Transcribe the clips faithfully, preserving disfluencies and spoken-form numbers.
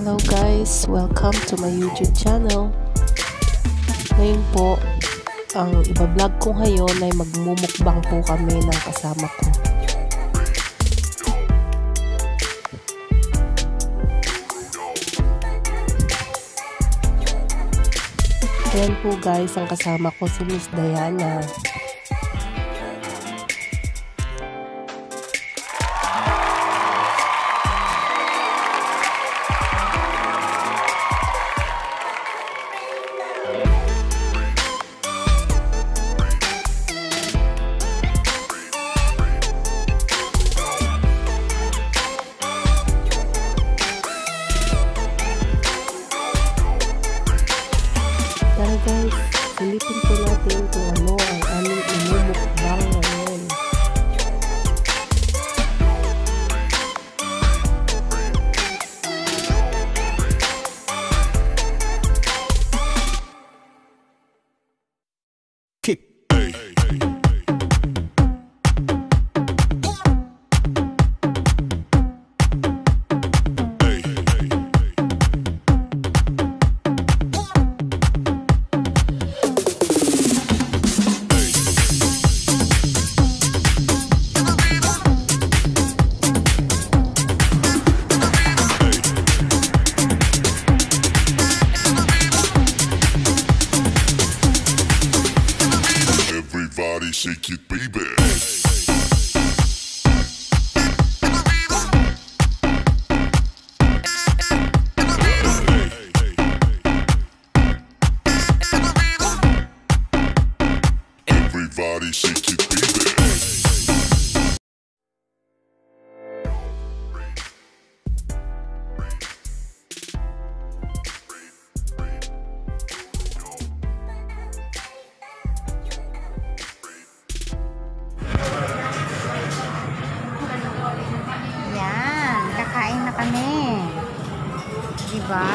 Hello guys, welcome to my YouTube channel. Ngayon po, ang iba-vlog ko ngayon ay magmumukbang po kami ng kasama ko. Ayan po guys, ang kasama ko si Miss Diana. Tara guys, silipin po natin kung ano ang aming imumukbang ngayon. Kick. Everybody shake it, baby. Everybody shake it, baby. Yan, kakain na kami. Diba?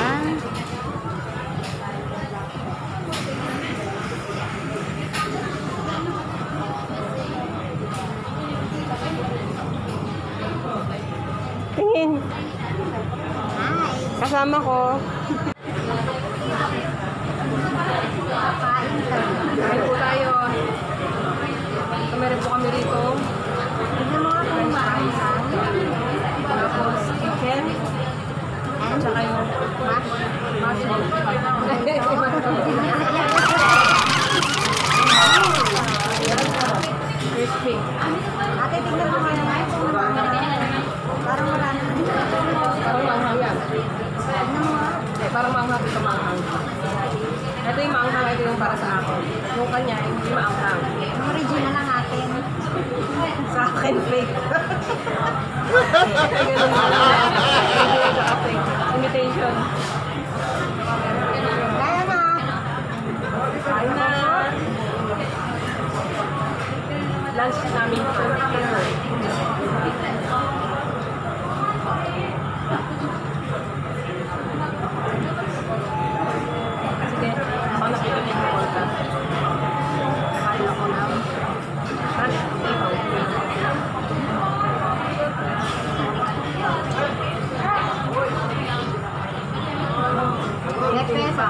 Tingin, Hi. kasama ko. Kakain kami. Kain po tayo. Meron po kami rito. Tignan mo nga kung maayos. Tapos chicken. And Tsaka yung mash. crispy. Ate, tignan mo nga naman kung parang wala naman. Parang manghang yan. Tignan mo nga. Eh, parang manghang ito manghang. Ito yung manghang, ito yung para sa akin. Yung kanya, hindi manghang. Yung original lang natin. Sa akin, fake. Ay, ganun na lang. Fake. Imitation. Kaya na. Kain na. Lunch namin for dinner. Sige, ako nakita niyo yung order. Kain ako ng lunch table. Ilang peso?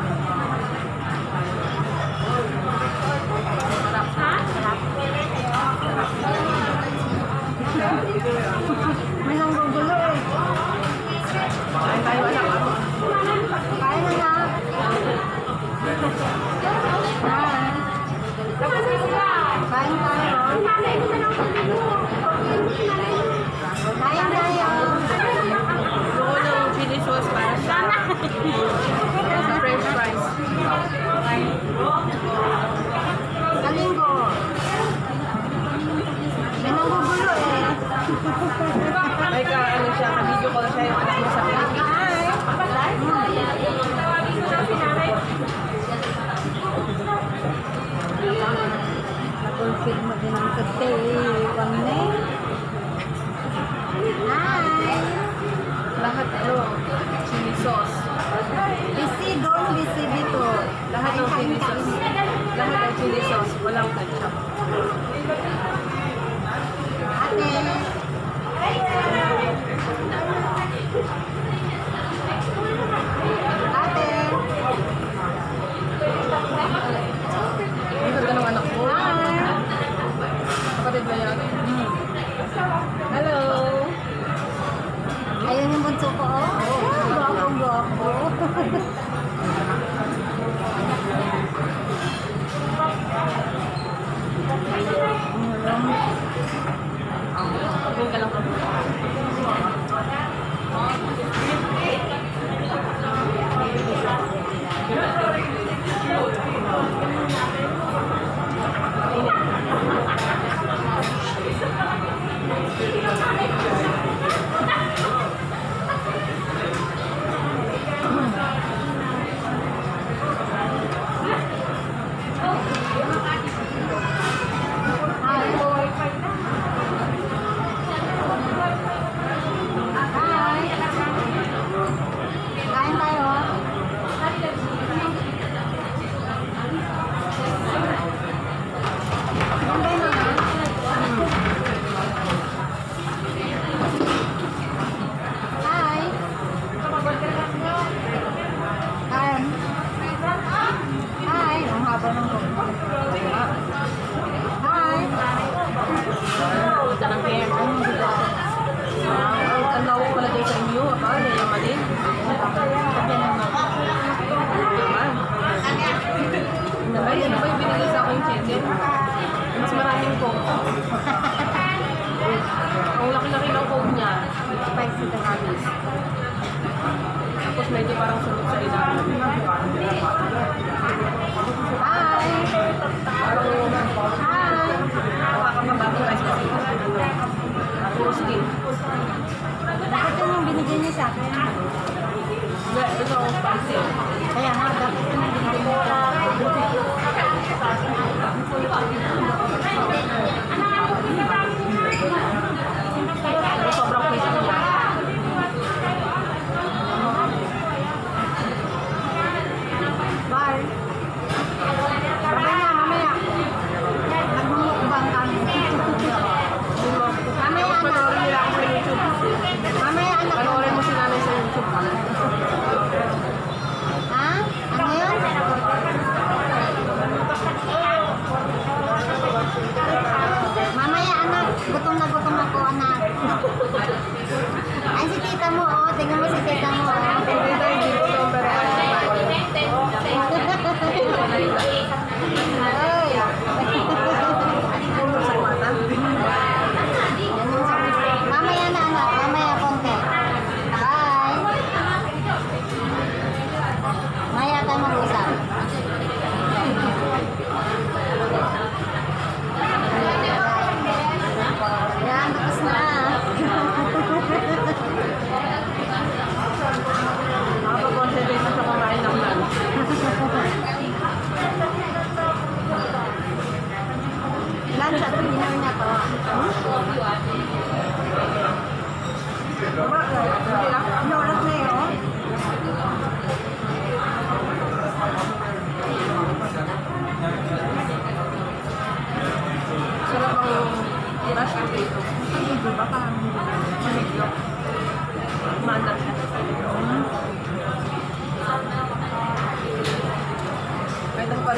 May nanggugulo eh. Kain tayo, anak. Kain na nga. Kain tayo. Kain tayo. Gusto ko ng chili sauce para sa sa french fries. Kalinggo. May nanggugulo eh. Ay ka, ano siya, ka-video call siya yung anak mo sa Pilipinas. Napulfilm din ang kate. Wangne. Hi. Lahat ano, chili sauce. Busy doon, busy dito. Lahat ng chili sauce. Lahat ng chili sauce, walang ketchup. Ate.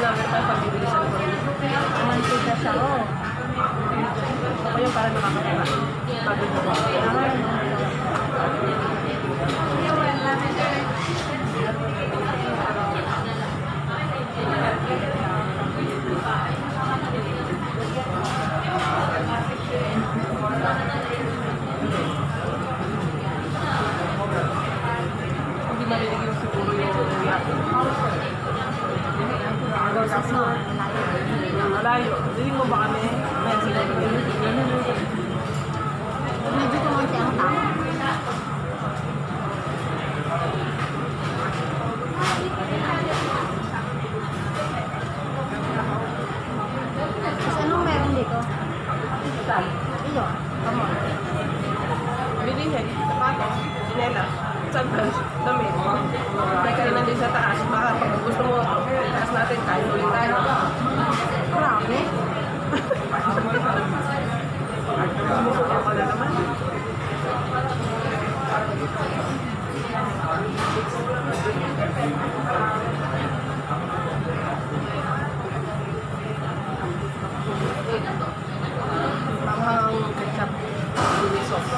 namin tayo pag-ibilisan ko. Mantika siya, oh. Ako yung parang nakakatawa. Bago ko. Hindi marinig yung siguro yung yakin. Tapos no, Malayo. Hindi mo ba kami? May sila yun. medyo kumunti ang tao. Tapos anong meron dito? Saan? Iyo, come on. Bilihin. Sapatos. Sinela. Sandals. Damit. May kainan din sa taas. Baka pag gusto mo, taas natin kahit ulit tayo. Grabe. Gusto ko na naman. Mamang ketchup. Chili sauce.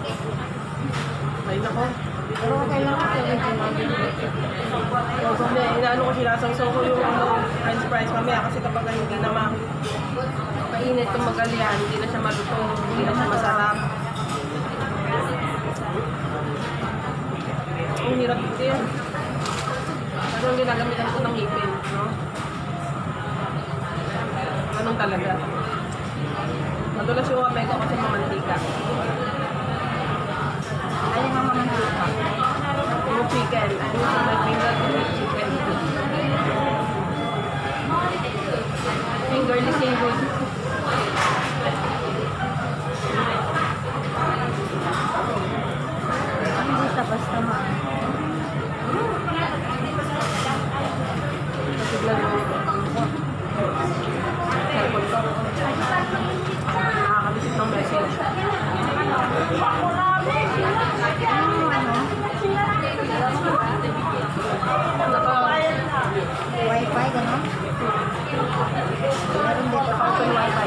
Ay nako. Pero kailangan ko original. So, so, inaano ko sinasawsaw ko yung ano, french fries mamaya kasi kapag hindi na ma mainit kung magalian, hindi na siya malutong, hindi na siya masarap. Ang hirap din. Ano ang ginagamitan ko ng ngipin, no? Ganun talaga. Madulas yung kamay ko kasi mamantika. Ayun ang mga mantika. Yung chicken, ano yung my favorite yung chicken. Fingerly savory. Hindi siya basta ma. Tignan mo. Cellphone ko. Nakakabisip ng message. Anong ano? Naka, Wi-Fi, gano'n? Meron dito. open wifi.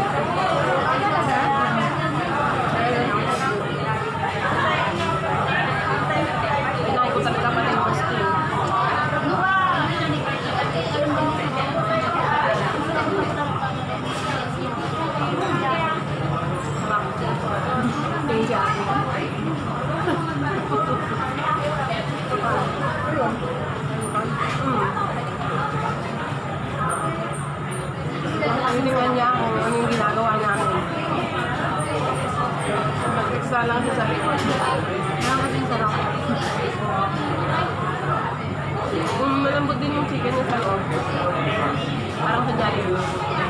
Pinay ko talaga pati yung screen. Kaya Hiningan niya kung ano yung ginagawa namin. Nag-extra lang siya sa likod. Nakakasin sarap. Kung malambot din yung chicken niya sa loob, parang sa Jollibee.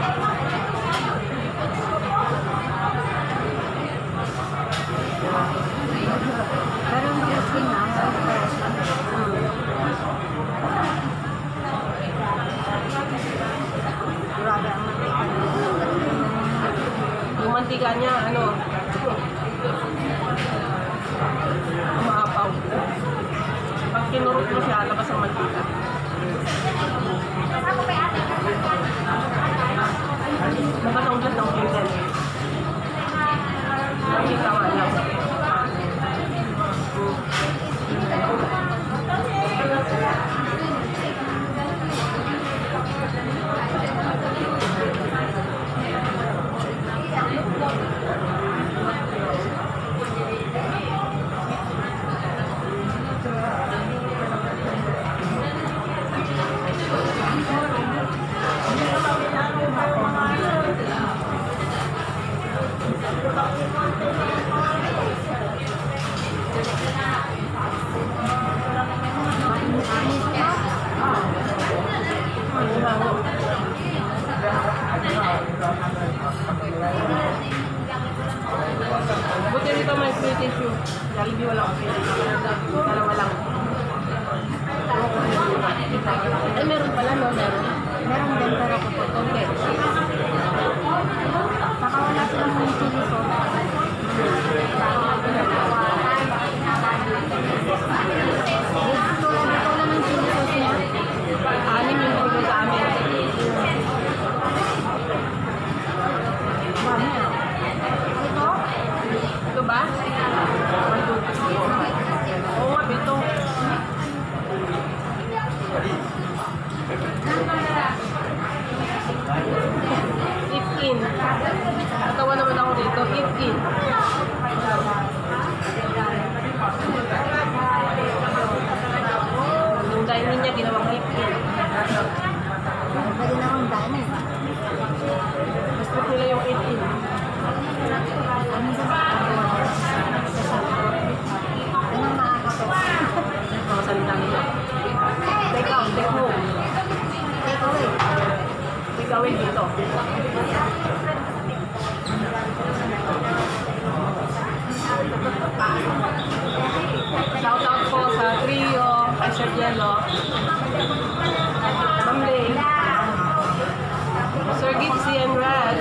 Pero ang crispy na. Grabe ang mantika niya. Yung mantika niya, ano, umaapaw. Pag kinurot mo siya, labas ang mantika. Labas ang ulat ng chicken. Mantika nga lang. Shout out po sa trio, kay Sir Jello, Ma'am Lay, Sir Gipsy and Raj.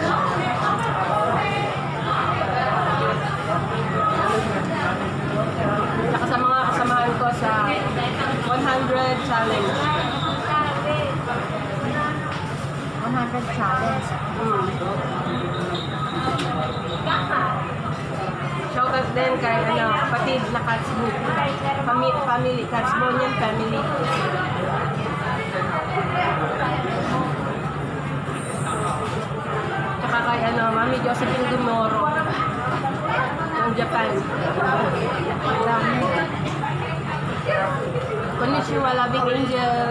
Tsaka sa mga kasamahan ko sa one hundred challenge. one hundred challenge. Hmm. Shoutout din kay ano, kapatid na Katsbook. Family, family, Katsbonian family. Tsaka kay ano, Mami Josephine Dumoro ng Japan. Konnichiwa, loving angel.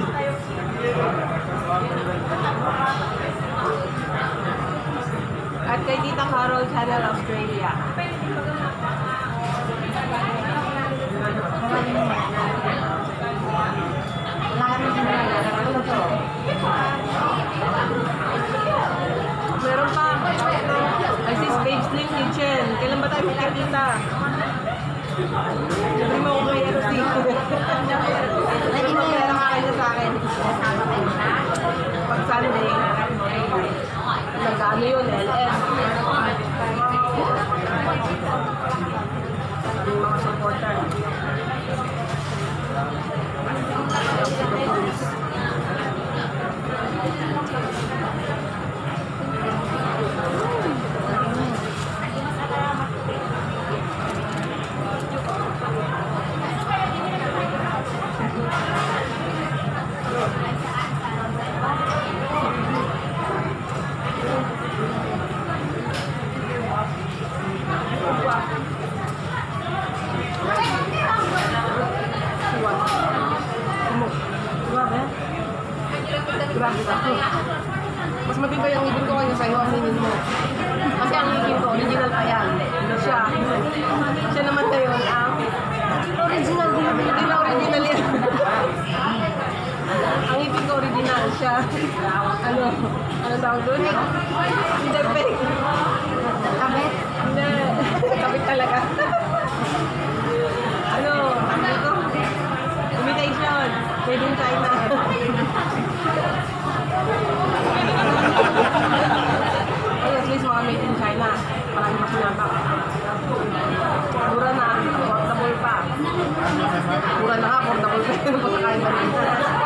At kay Tita Carol, Channel Australia. Meron pa. Ay, sis, Babes Slim Kitchen. Kailan ba tayo magkikita? Sabi mo ko kay L C. Hindi mo pera ka kayo sa akin. Pag Sunday, nag-ano yun, L S. Yung mga supporter. Grabe ako. Mas matibay ang ngipin ko kayo sa'yo, aminin mo. Kasi ang ngipin ko, original pa yan. Siya. Siya naman ngayon ang original din. Hindi na original yan. Ang ngipin ko original siya. Ano? Ano tawag doon? Hindi, fake. Kabit? Hindi. Kabit talaga. Ano? Ano ito? Imitation. Made in China. Ay, at least mga made in China. Marami mas nabak. Mura na, affordable pa. Mura na ka, affordable pa. Yung pagkakaiba nito.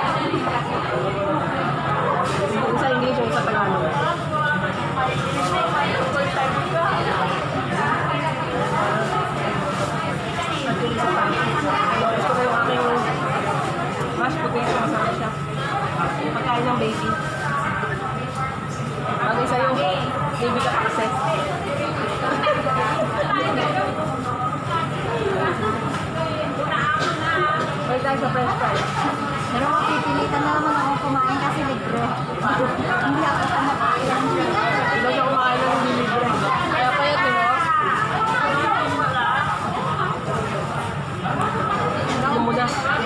Yung sa English, yung sa Tagalog. At yung isa pa. Gusto ko yung aking mashed potato, masarap siya. Yung pagkain ng baby. Bagay sa'yo, baby ka kasi. Balik tayo sa french fries. Pero mapipilitan na naman ako kumain kasi libre. Hindi ako kumakain. Hindi daw siya kumakain ng hindi libre. Kaya pa yun, diba? Ano mo na?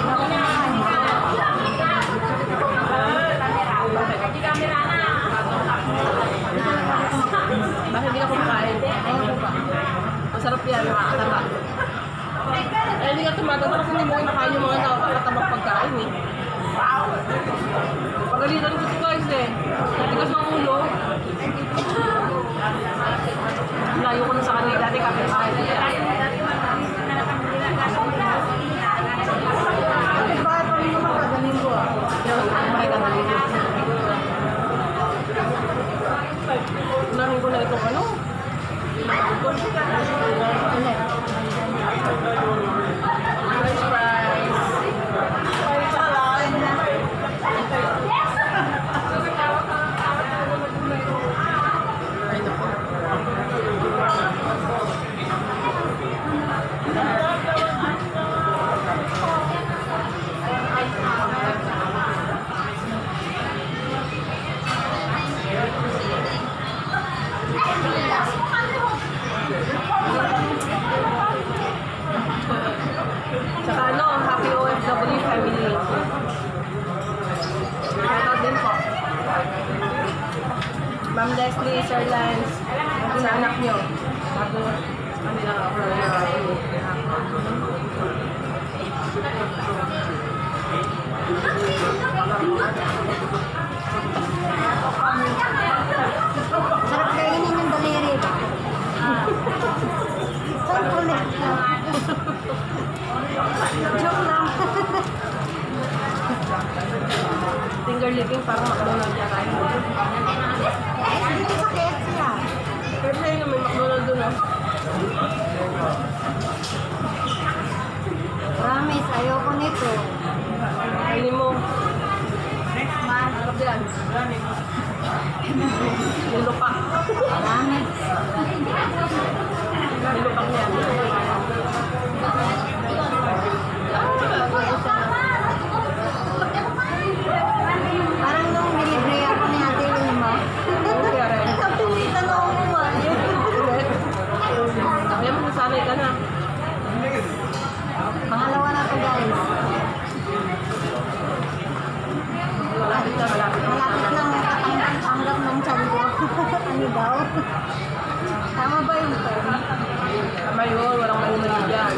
Bakit hindi ka kumakain? Masarap yan, makakataba. Eh, hindi ka tumataba kasi hindi mo kinakain yung mga nakakatabang pagkain eh. Pagalitan ko ito guys eh. Tigas ng ulo. Layo ko na sa kanila dati kapit kain. Bakit ba ito rin naman kagaling ko ah? Bakit kagaling ko? Unahin ko na itong ano? French fries. Ay, naku. Ma'am Leslie, Sir Lance, sa anak nyo. Tapos, kanila nga ako Sarap kainin yung daliri. Ang kulit na. Joke lang. finger licking parang McDonald's na tayo. Eh, dito sa K F C ah. Pero sa'yo na may McDonald's doon ah. Promise, ayoko nito. Kainin mo. Sarap yan. Nilupak. Promise. Nilupak yan. Parang nung delivery ako ni Ate Wilma. Kapilitan ako kumain. Kaya mo nasanay ka na. Pangalawa na to guys. Malapit na, malapit na. Malapit nang katanggap ng tiyan ko. Ano daw? Tama ba yung term? Tama yun, walang mali-mali dyan.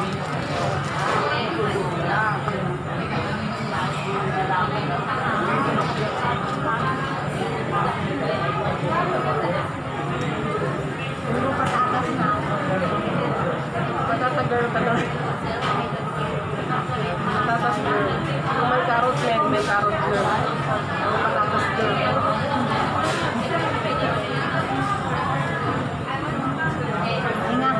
Puro patatas na. Patata girl ka na. Patatas girl. Kung may carrot men, may carrot girl. Ang patatas girl. Ay nga.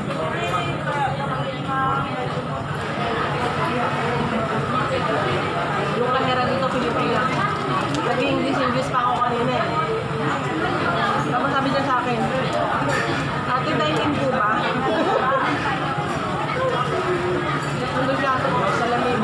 Yung kahera dito, Pilipina. Nag-English-English pa ako kanina eh. Tapos sabi niya sa akin, ate, dining po ba? Nandun siya sa lamig.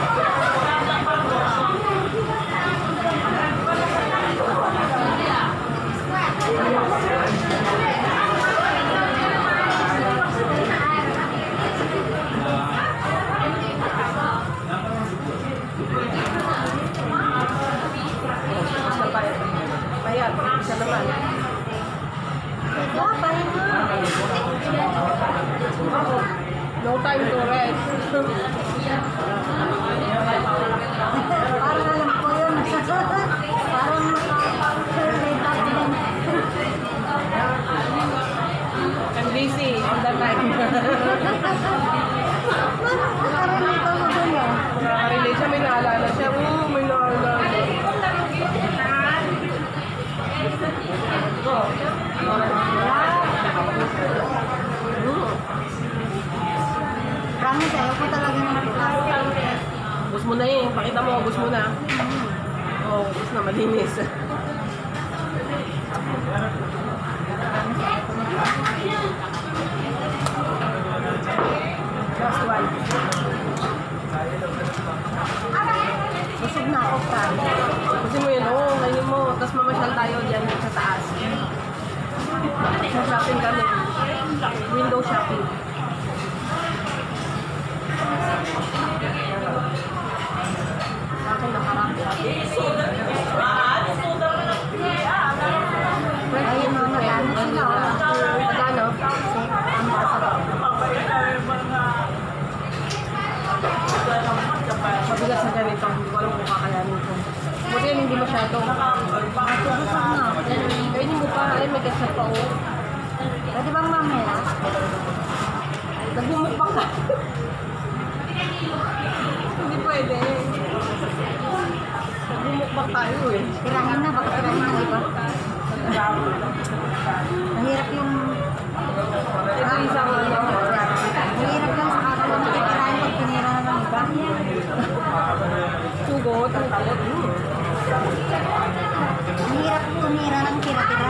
Basta payat. Payat, isa naman. Ito, pahin mo. No time to rest. Parang alam ko yun. Parang makapag-relate ako din. I'm busy all the time. Nakarelate ako dun eh. Nakaka-relate siya, may naalala siya. Oo, may naalala. Promise, ayaw ko talaga ng plastic. Ubus mo na eh. Pakita mo, ubus mo na. Oo, oh, ubus na, malinis. Last one. Busog na ako, promise. Kasi mo yun, oo, oh, kainin mo. Tapos mamasyal tayo dyan sa taas. Shopping kami. Window shopping. Sa akin nakarami. Ayun mga magano sila. oh. Magano? Kasi ang basa. Mabigat sa ganito. Hindi ko alam kung kakayanin ko. Buti yun, hindi masyado. Busog na. Kainin mo pa. Ay, may ketchup pa oh. Pwede bang mamaya? Nagbumukbang ka. Hindi pwede. Nagbumukbang tayo eh. Tirahin na, baka tirahin ng iba. Mahirap yung... Ito isang ano. Mahirap lang sa kakalaw na titirahin pag tinira na ng iba. Tugot, tugot. Mahirap tumira ng tira-tira.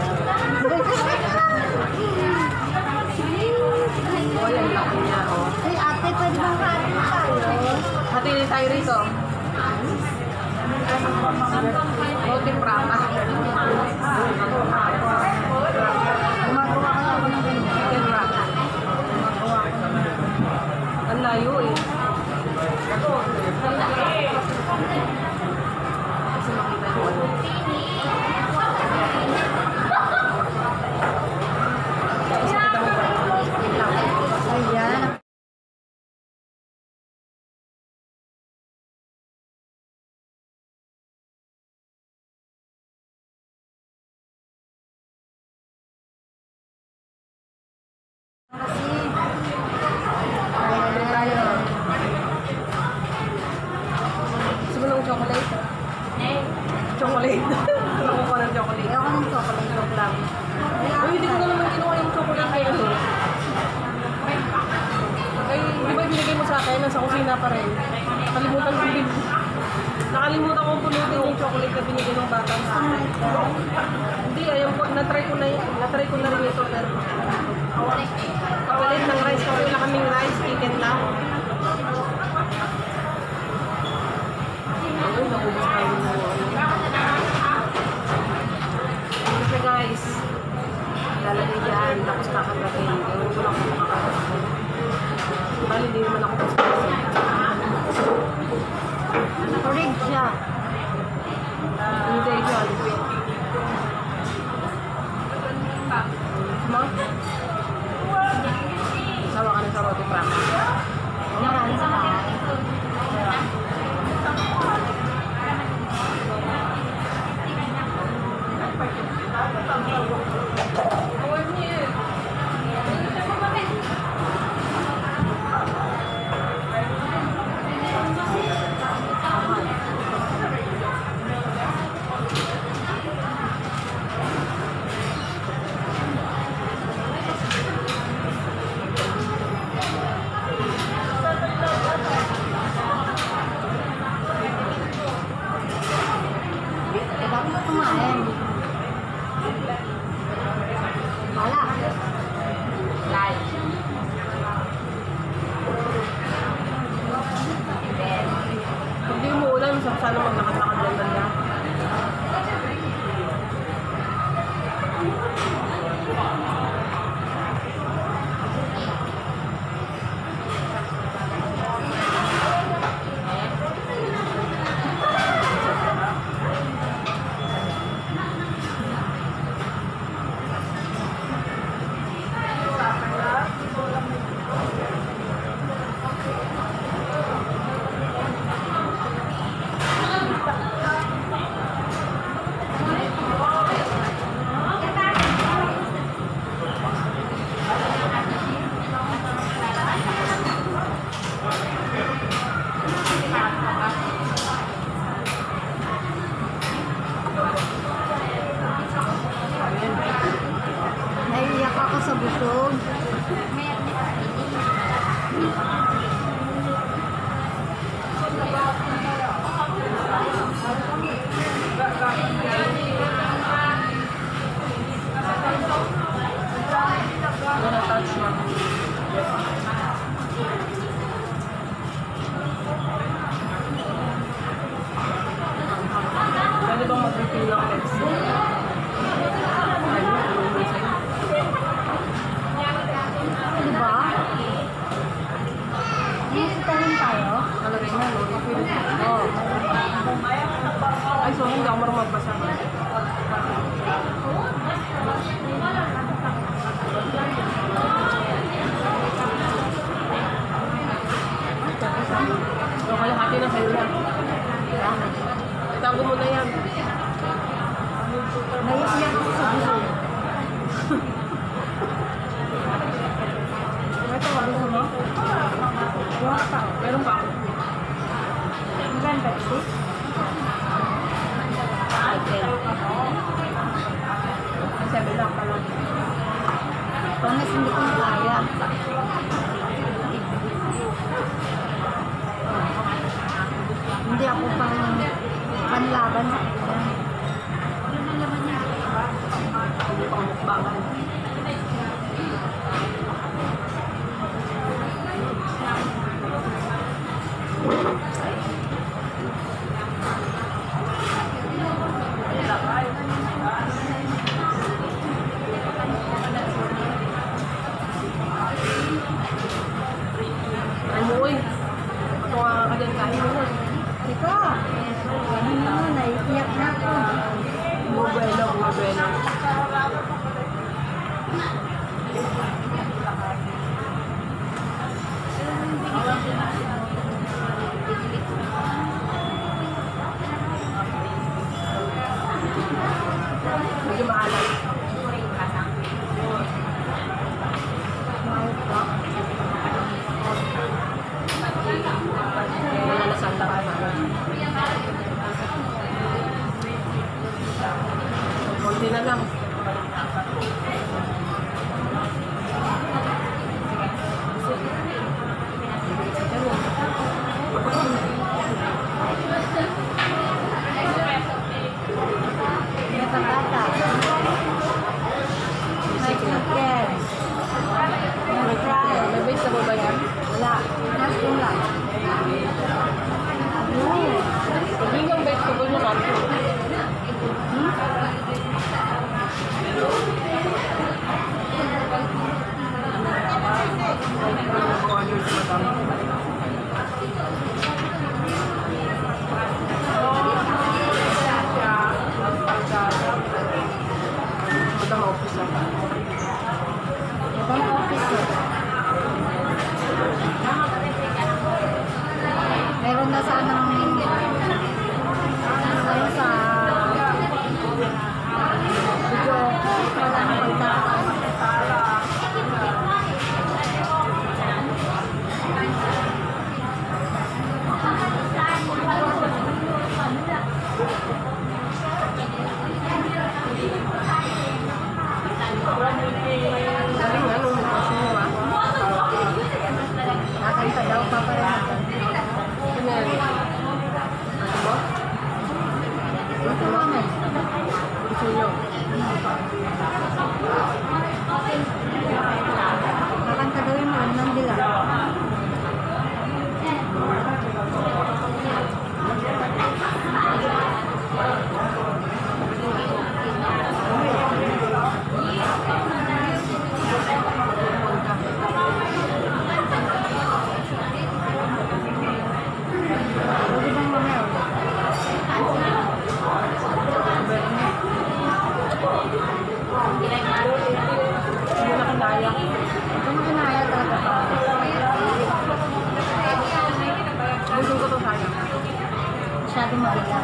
Oh, yan laki niya oh. Ay, ate, pwede bang kain tayo? Hati ni tayo rito. Roti prata. Gumagawa kaya ako ng ganyan. Chicken wrap. Gumagawa ko naman. Ang layo eh. Kasi makita ko ano. Kaya tayo. Gusto mo ng chocolate? Chocolate. Ako ko ng chocolate. Ayoko ng chocolate. Joke lang. Uy, hindi ko na naman kinuha yung chocolate kay ano. Ay, di ba binigay mo sa akin? Nasa kusina pa rin. Nakalimutan ko din. Nakalimutan kong pulutin yung chocolate na binigay ng bata sa akin. Hindi, ayaw ko. Na-try ko na yun. Na-try ko na rin ito. Pero kapalit ng rice. Kaya wala kaming rice. Chicken lang. Ay, nakubos tayo mo. Kasi guys, lalagay dyan. Tapos kakagatin. Ewan ko lang kung makakagatin. Bali, hindi naman ako gusto. Turig siya. Hindi, Jollibee. Ma? Sawa ka na sa roti prang. Marami sa bahay. Dapat na kumain. Wala. Live. Hindi mo ulan, sana maglakad-lakad lang lang. Naiiyak ako sa busog. Wala touch na. Pwede bang mag-refill ng Pepsi? Diba? Musitahin tayo. Nalagay na, no? Refill. Oo. Ay, sorry, hindi ako marunong magbasa. So, kalahati na sa'yo na. Itago mo na yan. Naiiyak ako sa busog. Ito, gusto mo? Wala pa. Meron pa ako. Ang ganda ito. Ay, ten. Ay, seven lang pala. Pangas hindi ko kaya. Hindi ako pang panlaban sa kanya. Hindi pa mukbangan. Ay mo, uy. Ito nga ka dyan, kain mo na. Ito. Ganun na, naiiyak na ako. Bubuelo, bubuelo. na lang. Bata-bata. May chicken. May fries. May base na ba yan? Wala. Mushroom lang. Hindi yung vegetable mo natin. Ibang office lang. Ibang office eh. Meron na sanang ano sa video wala nang pagkakaan. Galing nga nung kasi mo ah. Nakanta daw pa pa rin. Kunyari. Ano ba? Ito naman. Gusto nyo? Nakanta daw yung mga nang dila. Pwede bang mamaya? Hindi na kinaya. Ito mo kinaya talaga pa. Gusto ko to sayang. Masyado mabigat.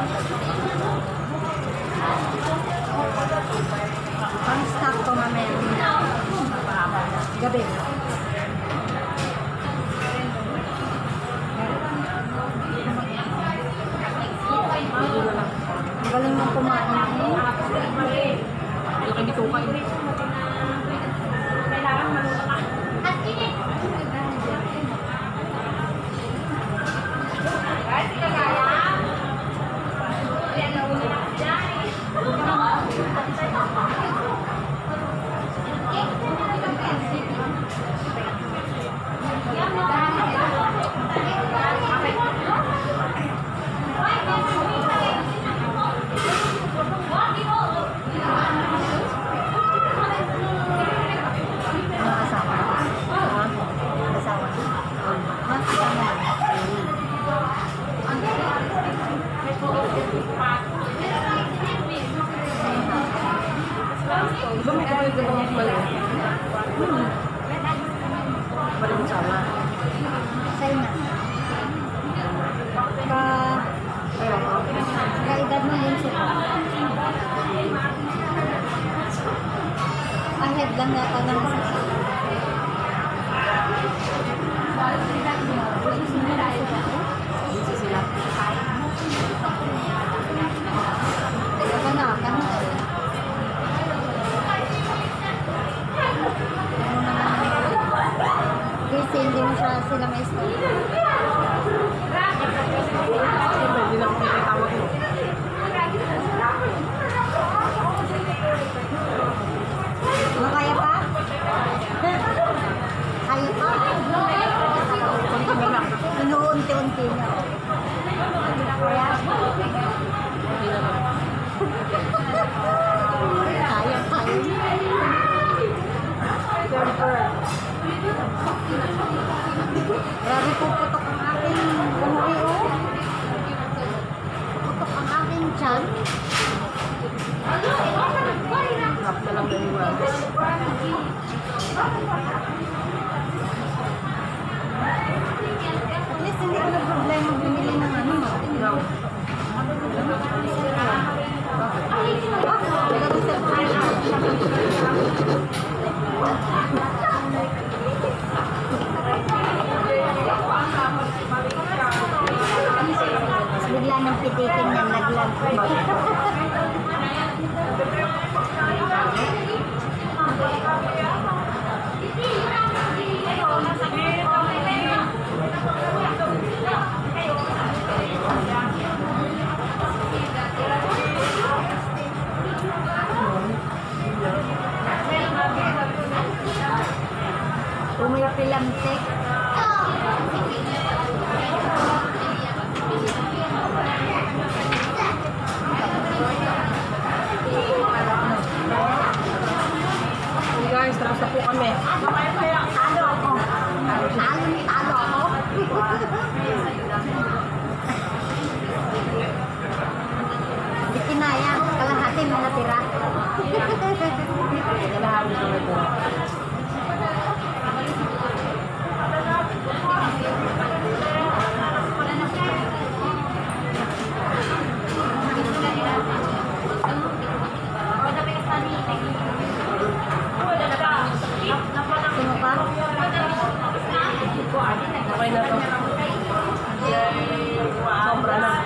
Ang stock ko mamaya. Gabi. Ang galing mong kumain eh. Hindi ka dito kain. Mga asawa. Asawa. Ha? Asawa. Di ba may kapatid ka ba mas maliit? Hmm. Kapatid mo sama. Sa'yo na. Ka... Ayun ako. Kaedad mo yun siya. Ahead lang yata ng isa. Busy sila. Ito na, kano eh. Ano naman. Kasi hindi mo siya sila may style. Siyempre, hindi na ako pinatawag mo. Ano kaya pa? Kaya pa? Konti na lang. Inuunti-unti na. Kaya? Konti na lang. Kaya, kaya. Siyempre. Grabe puputok ang aking umuwi oh. Puputok ang aking tiyan. Sarap na lang na iwan. At least hindi ko na problema bumili ng ano. No. Bigla nang pitikin niya naglag. kalahati mo natira. Kalahati ko na ito. Sino pa? Okay na to. Sobra na.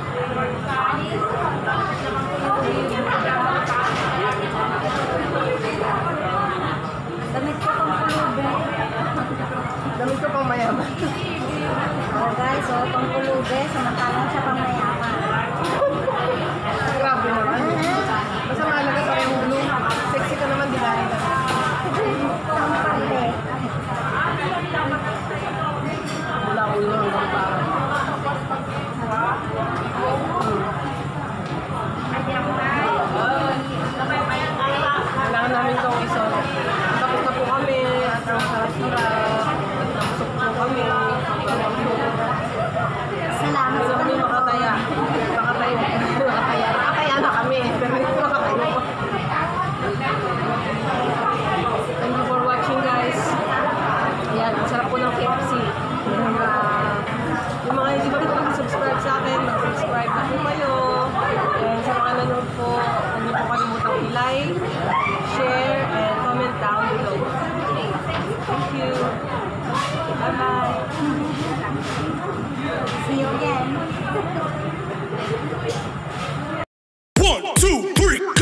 Damit ko pang pulubi. Damit ko pang mayaman. Oh guys, oh, pang pulubi. Samantalang siya pang mayaman. Grabe naman. Basta mahalaga pa yung blue. Sexy ka naman, di ba? Sampante. Mula ulo hanggang parang. Kailangan namin itong iso. Tapos na po kami. At ang sarap-sarap. At nabusok po kami. Salamat Hindi sa kami makataya. Makatayo. Makataya. Nakataya na kami. Pero hindi makatayo. Thank you for watching, guys. Ayan, ang sarap po ng K F C. Uh, yung mga hindi pa rin subscribe sa akin, mag-subscribe na po kayo. And sa mga nanonood po, hindi po kalimutang i-like, share, and comment down below. Thank you. Bye-bye. See you again. One, two, three.